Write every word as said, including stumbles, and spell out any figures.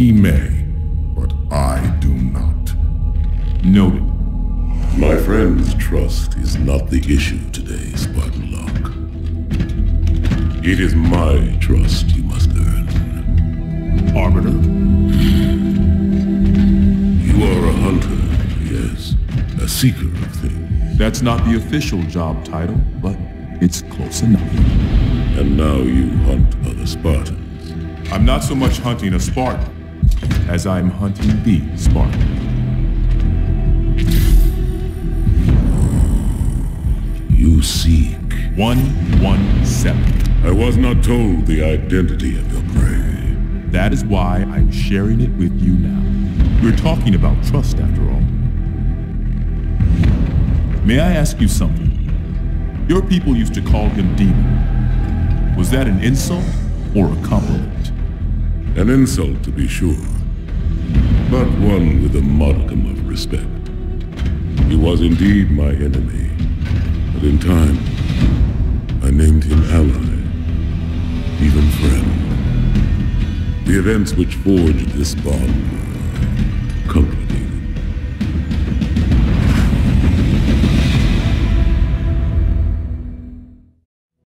He may, but I do not. Noted. My friend's trust is not the issue today, Spartan Locke. It is my trust you must earn. Arbiter? You are a hunter, yes. A seeker of things. That's not the official job title, but it's close enough. And now you hunt other Spartans. I'm not so much hunting a Spartan as I'm hunting the Spartan. You seek. one one seven. I was not told the identity of your prey. That is why I'm sharing it with you now. We're talking about trust after all. May I ask you something? Your people used to call him Demon. Was that an insult or a compliment? An insult, to be sure, but one with a modicum of respect. He was indeed my enemy, but in time, I named him ally, even friend. The events which forged this bond were complicated.